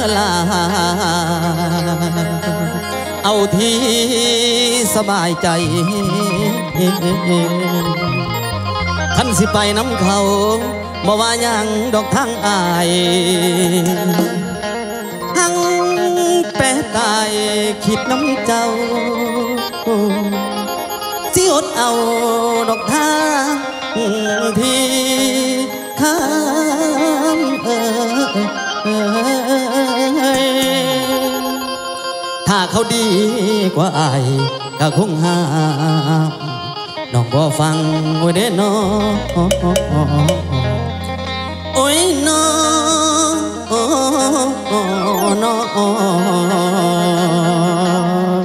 ลาเอาที่สบายใจคันสิไปน้ำเขาบ่ว่ายังดอกทางอายทั้งแปะตายคิดน้ำเจ้าสิอดเอาดอกทางที่ข้ามถ้าเขาดีกว่าอายก็คงห้ามน้องบ่ฟังโอ้ยเด้น้องโอ้ยน้องน้อง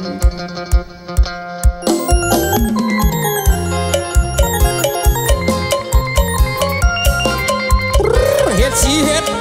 เฮ็ดสีเฮ็ด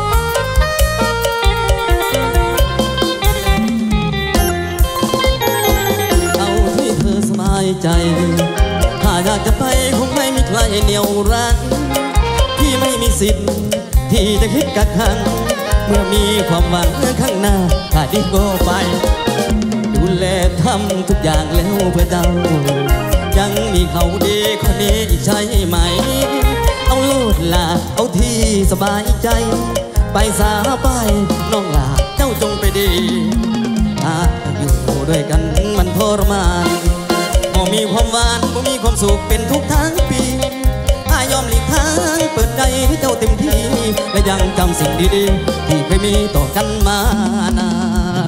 เอาที่เธอสบายใจถ้าอยากจะไปคงไม่มีใครเหนี่ยวรั้งพี่ไม่มีสิทธิ์ที่จะคิดกักขังเมื่อมีความหวังข้างหน้าถ้าดีก็ไปดูแลทำทุกอย่างแล้วเพื่อเจ้ายังมีเขาดีคนนี้อีกใช่ไหมเอาโลดลาเอาที่สบายใจไปสาไปน้องลาเจ้าจงไปดีถ้าอยู่ด้วยกันมันทรมานบ่มีความหวานบ่มีความสุขเป็นทุกทั้งปีอายอมหลีกทางเปิดใจให้เจ้าเต็มที่และยังจำสิ่งดีๆที่เคยมีต่อกันมานาน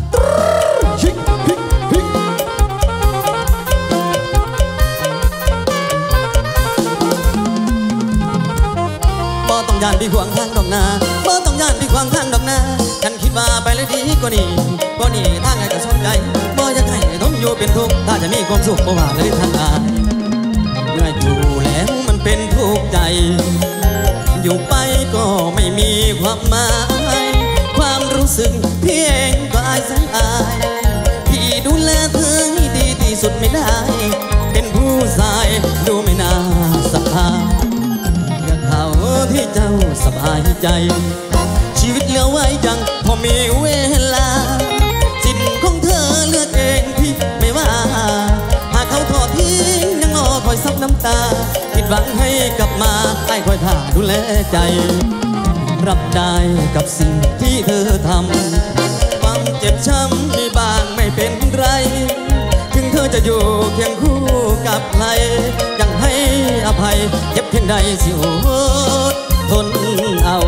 บ่ต้องย่านที่ขวางทางดอกนาบ่ต้องย่านที่ขวางทางดอกนาฉันคิดว่าไปเลยดีกว่านี้ทางไหนก็สนใจบ่อยากให้ทนอยู่เป็นทุกข์ถ้าจะมีความสุขบ่ว่าเลยทางอายเมื่ออยู่แล้วมันเป็นทุกข์ใจอยู่ไปก็ไม่มีความหมายความรู้สึกพี่เองก็อายแสนอายที่ดูแลเธอให้ดีที่สุดไม่ได้เป็นผู้ชายดูไม่น่าศรัทธาอยากเขาที่เจ้าสบายใจชีวิตเหลือไว้จังพอมีเวลาสิทธิ์ของเธอเลือกเองพี่ไม่ว่าหากเขาทอดทิ้งยังรอคอยซับน้ำตาผิดหวังให้กลับมาให้คอยท่าดูแลใจรับได้กับสิ่งที่เธอทำความเจ็บช้ำมีบางไม่เป็นไรถึงเธอจะอยู่เคียงคู่กับใครยังให้อภัยเจ็บเพียงใดสิอดทนเอา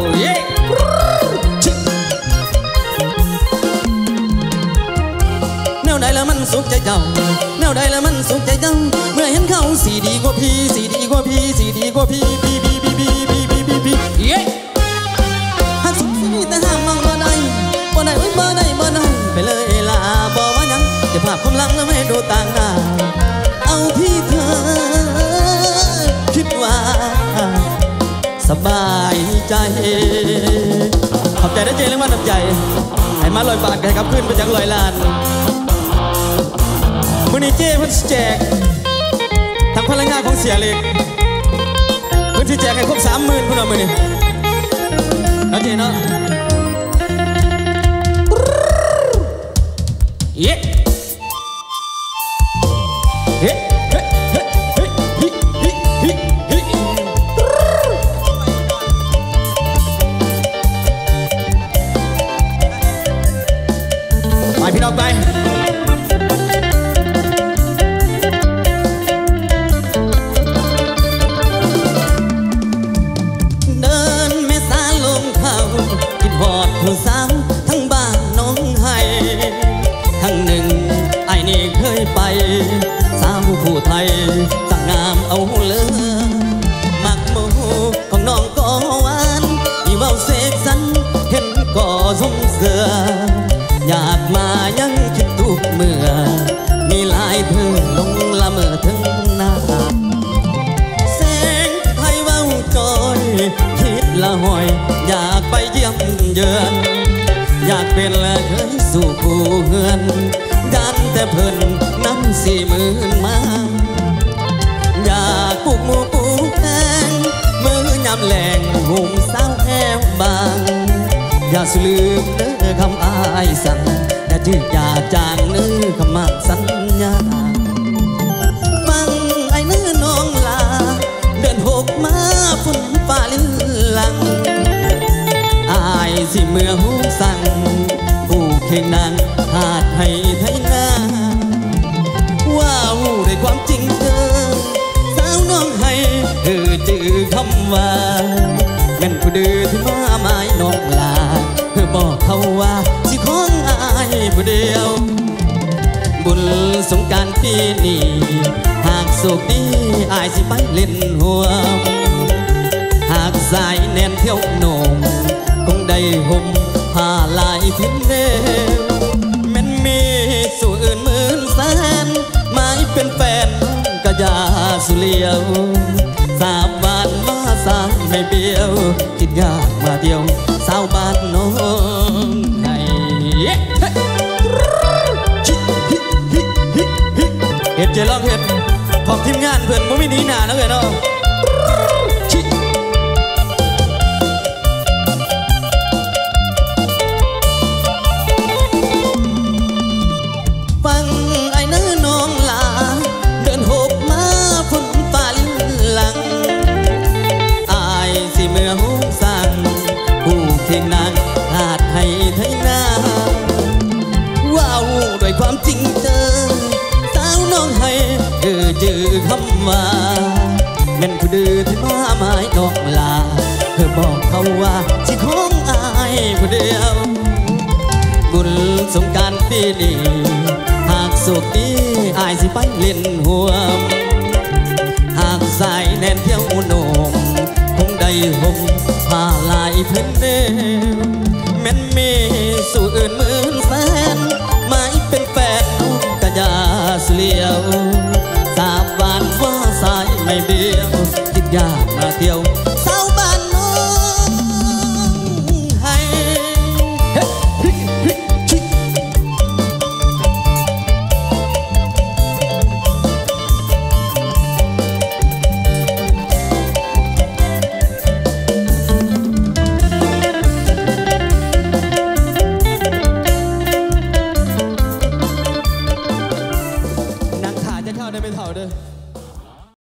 แนวใดแล้วมันสุขใจเจ้าแนวใดแล้วมันสุขใจเจ้าเมื่อเห็นเขาสีดีกว่าพี่สีดีกว่าพี่สีดีกว่าพี่ฮักสุดสีแต่ห้ามมองบ่ได้บ่ได้บ่ได้ไปเลยล่ะบ่ว่ายังจะภาพความหลังแล้วไม่ดูต่างหน้าเอาที่เธอคิดว่าสบายใจขอบใจนะเจเรื่องว่าน้ำใจให้มา100 บาทให้กับขึ้นไปจาก100 ล้านมื้อนี้เจ้เพิ่นแจกทั้งพลังงานของเสียเล็กเพิ่นสิแจกให้ครบ 30,000 พุ่นน่ะมื้อนี้นะเจ้เนาะเย้เฮ้ไปพี่น้องไปเดินแม่สาลงเขากินหอดผู้สาวทั้งบ้านน้องให้ทั้งหนึ่งไอ้นี่เคยไปสาวผู้ไทยสั่งงามเอาเลือมักโมของน้องก็หวานที่เว้าเสกสรรเห็นก็สมเสืออยากมายังคิดทุกเมื่อมีลายเธอลงละเมอถึงหน้าแสงไทยเว้าจอยคิดละหอยอยากไปเยี่ยมเยือนอยากเป็นละเคยสู่ผู้เฮือนดันแต่เพิ่นน้ำ40,000 มาอยากปลูกหมูปลูกแตงมือยำแหลงหุ่มสาวแอวบางอย่าสลืมเนื้อคำอายสั่งอย่าจืดอย่าจางเนื้อคำมั่นสัญญาฟังไอ้เนื้อน้องลาเดินหกมาฝุ่นฟ้าลิ้นหลังอายสิเมื่อหูสั่งผู้เข่งนางหาดให้ไทยนาว้าวด้วยความจริงเธอสาวน้องให้จือคำว่าแม่นผู้ดื้อที่มาไม้น้องลาบอกเขาว่าสิของอายผู้เดียวบุญสงกรานต์ปีนี้หากโศกดีอายสิไปเล่นหัวหากสายแน่นเที่ยวโหนงคงได้ห่มผ้าลายเพ้นเดียวแม่นมีสู่อื่นหมื่นแสนไม้เป็นแฟนก็อย่าสุเลียวสาบานมาสายไม่เบี้ยวคิดยากมาเดียวสาวบ้านน้องให้เห็ดเจร้องเห็ดของทีมงานเพื่อนมุ้ยนี้หนาแล้วเนาะฟังไอ้เนื้อน้องลาเดินหกมาฝุ่นฟ้าลิ้นหลังอายสิเมื่อหูสั่งผู้เข่งนางหาดให้ไทยนาว้าวด้วยความจริงเธอสาวน้องให้จือคำว่าแม่นผู้ดื้อที่มาไม้น้องลาเธอบอกเขาว่าสิของอายผู้เดียวบุญสงกรานต์ปีนี้หากโศกดีอายสิไปเล่นหัวหากสายแน่นเที่ยวโหนงคงได้ห่มผ้าลายเพ้นเดียวแม่นมีสู่อื่นหมื่นแสนไม่เป็นแฟนกะยาสุเลียวสาบานว่าสายไม่เบี้ยวคิดยากมาเที่ยว